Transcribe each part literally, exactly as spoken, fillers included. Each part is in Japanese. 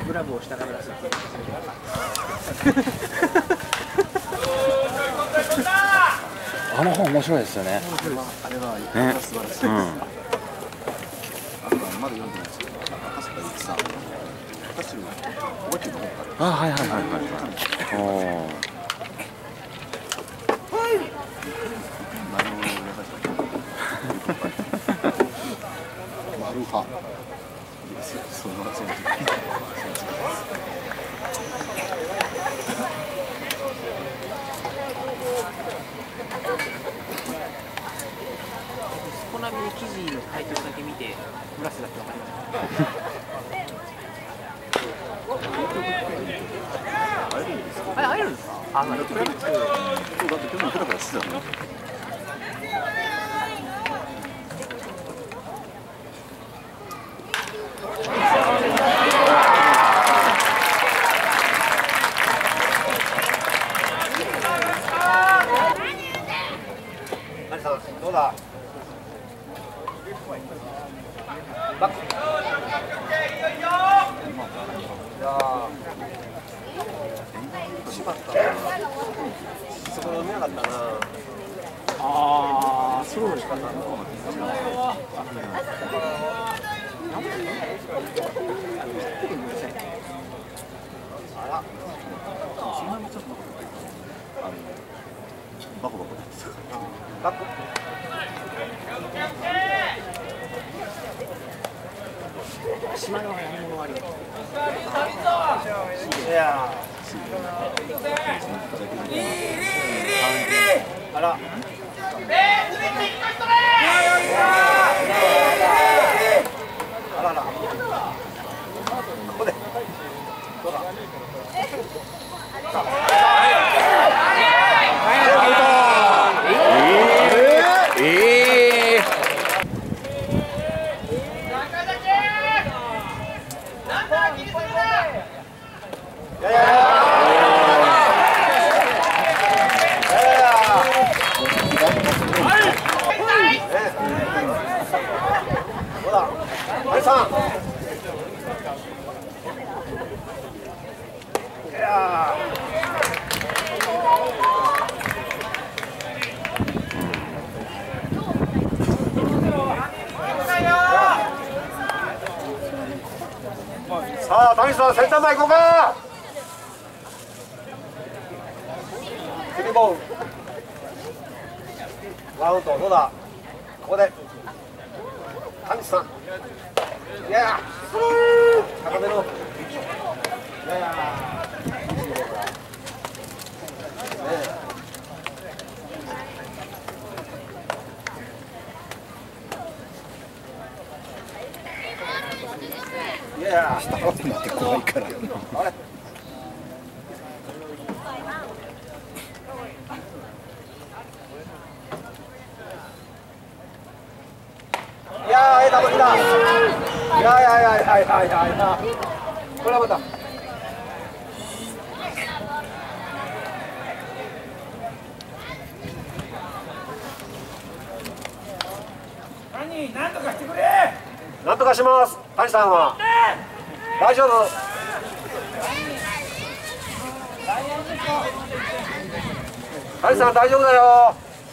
グラブを下から出す。 あの本面白いですよね。 あれはね、 素晴らしいです。 うん。 あとはまだ読んでないですけど、赤坂一さん、私の覚えてるの本から。 あ、はいはいはいはいはい。おお。 丸を優しく。丸派。その先生。コナミで記事のタイトルだけ見て、ブラスだってわかりますか？会えるんですか？あれ会えるんですか？あ、まあ、クラブそうだって去年クラブやってたの。どうだ。バック。いやー、しまったな。そこ見なかったな。ああ、そうですか。あら。そんなにちょっとあのバコバコやってた。バック。島の何物あり。いやあら。あらら。ここで。どうだ。ええ。さあ、谷さん、センター前行こうか。スリーボール。ワンアウト、どうだ。ここで。谷さん。いやいや。高めの。いやいや。いやいや、下回ってなって怖いから。あれ。いやー、ええ球来た。いやいやいやいやいやいやいや。これはまた。 何、なんとかしてくれ。 なんとかします。谷さんは。大丈夫。谷さん大丈夫だよ。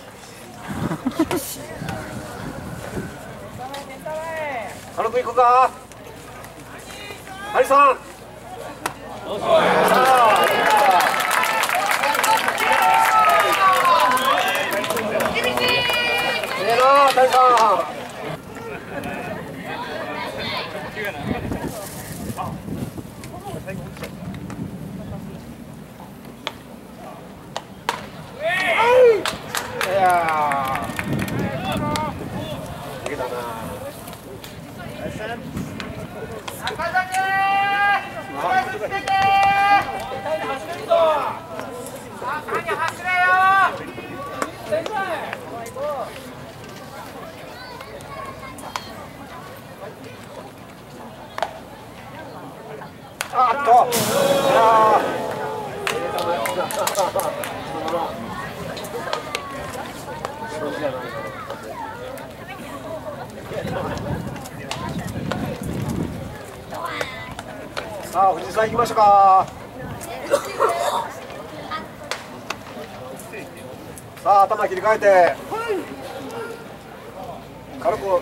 軽く行くか。谷さん。ええな、谷さん。いやー、いけたな。 中崎、中崎つけて。走れるぞ。中に走れよ。先生。 あっと。いやー。 さあ藤井さん行きましょうか。さあ頭切り替えて軽く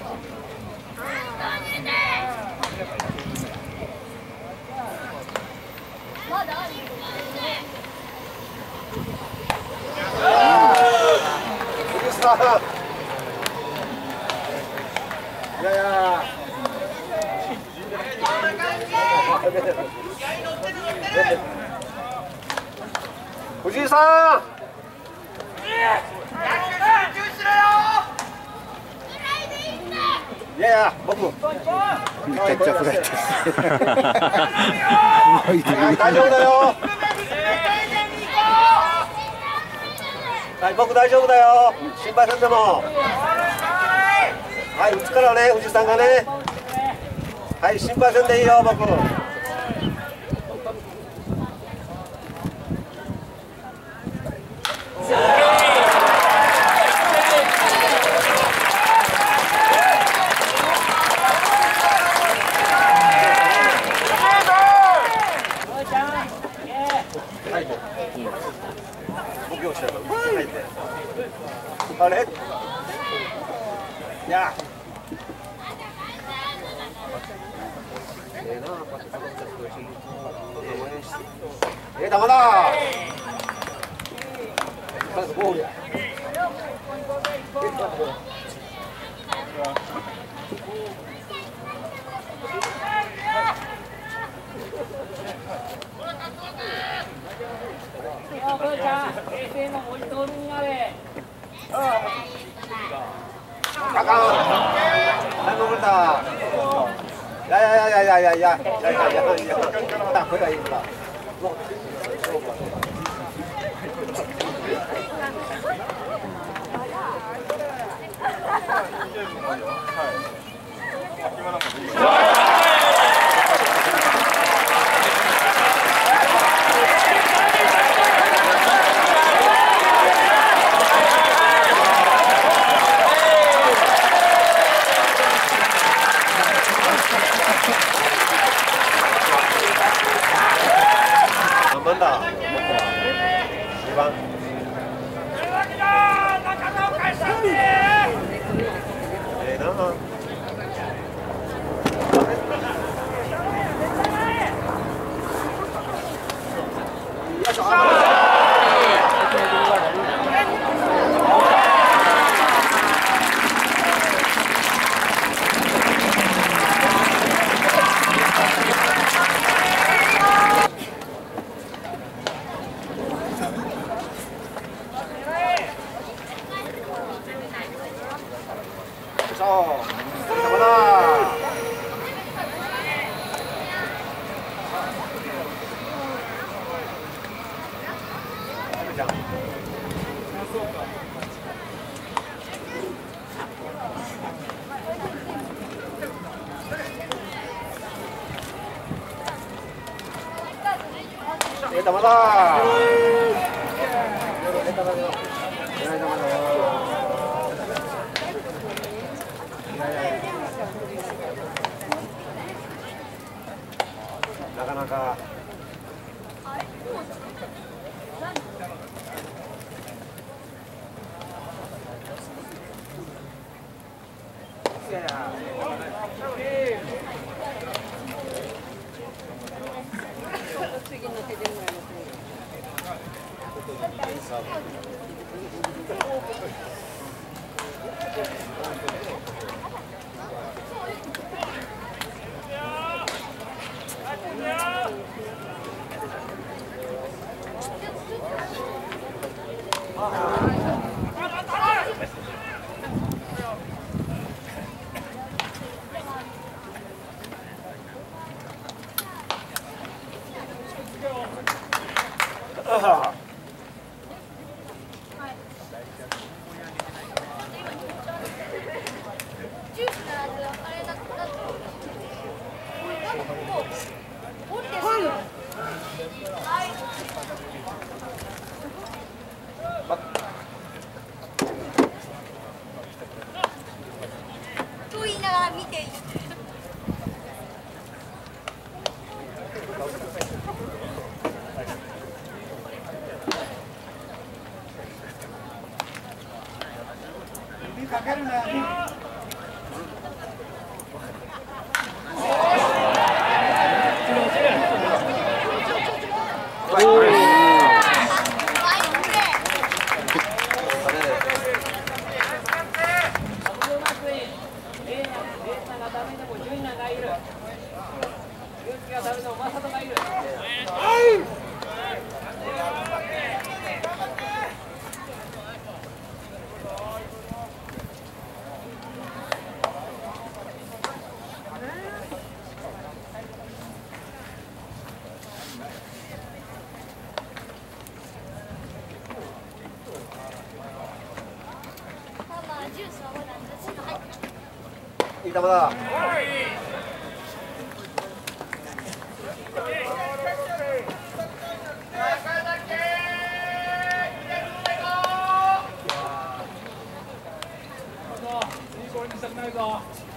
藤井さんいやいや藤井さんいやいや僕めちゃくちゃフライです大丈夫だよ。はい僕大丈夫だよ。心配せんでも。はい打つからね藤井さんがね。はい心配せんでいいよ僕。あれいやええなこうやって家族たちと一緒に応援してええ球だまずボールやあかん。はい、登れた。いやいやいやいやいやいやいやいやいやいやいや。これがいいんだ。何番だ。二番。ええな。よいしょ。ええ球だ。なかなか。いやいや。あと言いながら見ている。 けるな。 いい球だ。 いいボールにしたくないぞ。